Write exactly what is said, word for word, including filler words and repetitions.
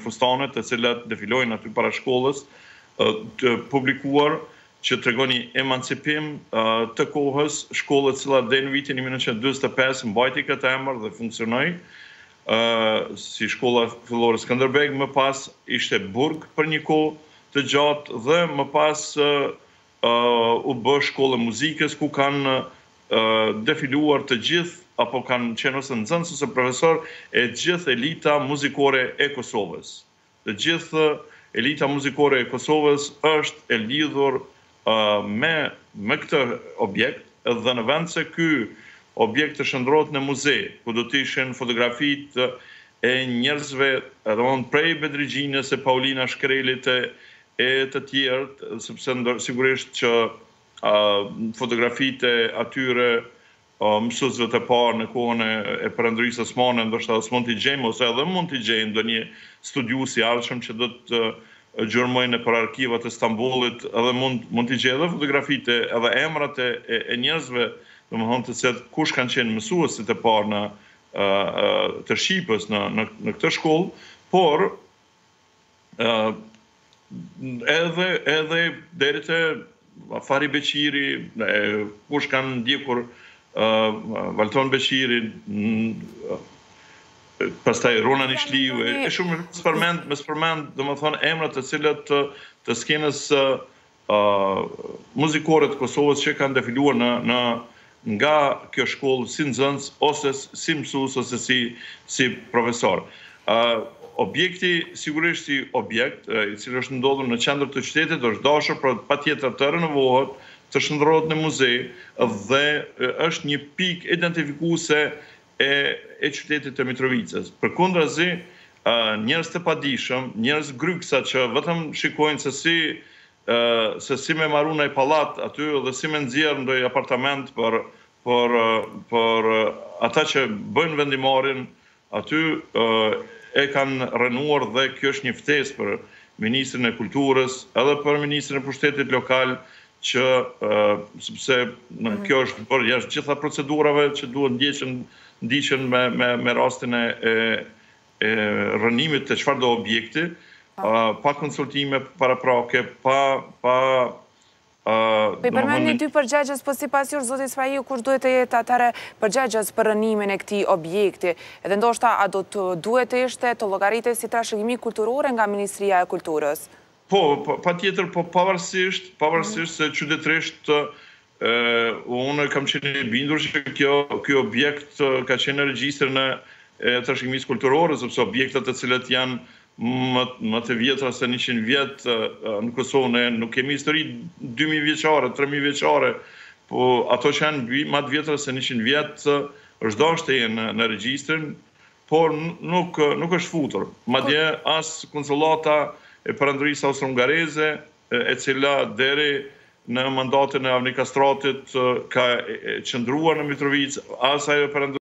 fustane të cilat defilojnë aty para shkollës, të publikuar që tregoni emancipim të kohës, shkollët cilat deri në vitin një nëntëqind e dyzet e pesë mbajti këtë emër dhe funksionoi, si shkolla fillore Skënderbeg, më pas ishte burg për një kohë të gjatë dhe më pas u bë shkollë e muzikës ku kanë defiluar të gjithë apo kanë qenë ose nxënës ose profesor e gjithë elita muzikore e Kosovës. Të gjithë elita muzikore e Kosovës është e lidhur me me këtë objekt dhe në vend se ky objekt të shndrohet në muze, ku do të ishin fotografitë e njerëzve, domthonë prej Bedrixhinës, e Paulina Shkrelit e të tjerë, sepse sigurisht që fotografitë e atyre mësuesve të parë në kohën e Perëndërisë Osmane, ndoshta s'mund t'i gjejmë ose edhe mund t'i gjejmë ndonjë studiues i ardhshëm që do të gjurmojnë për arkivat e Stambollit, edhe mund mund t'i gjejë edhe fotografitë edhe emrat e, e njerëzve, domethënë të cilët kush kanë qenë mësuesit e parë në të Shqipës në në, në këtë shkollë, por edhe edhe deri te Fari Beqiri, kush kanë ndjekur Valton Beqirin, pastaj Rona Nishliu, e shumë më përmend, më përmend, domethënë emrat të cilët të, të skenës muzikore të Kosovës që kanë defiluar në në nga kjo shkollë si nxënës ose si mësues ose si si profesor. Objekti sigurisht si objekt, i cili është ndodhur në qendër të qytetit, është dashur, por patjetër të renovohet, të shndrohet në muze dhe është një pikë identifikuese e, e qytetit të Mitrovicës. Përkundrazi, njerëz të padijshëm, njerëz gryksa që vetëm shikojnë se si se si me marru në pallat aty dhe si me nxjerr ndonjë apartament për për për ata që bëjnë vendimarrjen aty e kanë rënuar dhe kjo është një ftesë për Ministrin e Kulturës edhe për Ministrin e Pushtetit Lokal që sepse në kjo është për jashtë gjitha procedurave që duhet ndjeqen ndiqen me me me rastin e e rënimit të çfarëdo objekti, pa konsultime paraprake, pa pa Po i përmendni dy përgjegjës, po sipas jush, zoti Sfajiu, kush duhet të jetë atëherë përgjegjës për rënimin e këtij objekti? Edhe ndoshta a do të duhet të ishte të llogaritet si trashëgimi kulturore nga Ministria e Kulturës? Po, patjetër, po pavarësisht, pavarësisht se qytetërisht unë kam qenë i bindur që kjo ky objekt ka qenë në regjistrin e trashëgimisë kulturore, sepse objektet të cilët janë më, më të vjetra se njëqind vjet në Kosovë, ne nuk kemi histori dy mijë vjeçare, tre mijë vjeçare, po ato që janë më të vjetra se njëqind vjet është dashur të jenë në, në regjistrin, por nuk nuk është futur. Madje as konsullata e Perëndërisë Austro-Hungareze, e cila deri në mandatin e Avni Kastratit ka qëndruar në Mitrovicë, as ajo e